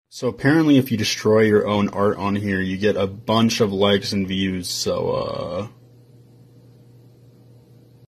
So apparently if you destroy your own art on here, you get a bunch of likes and views, so,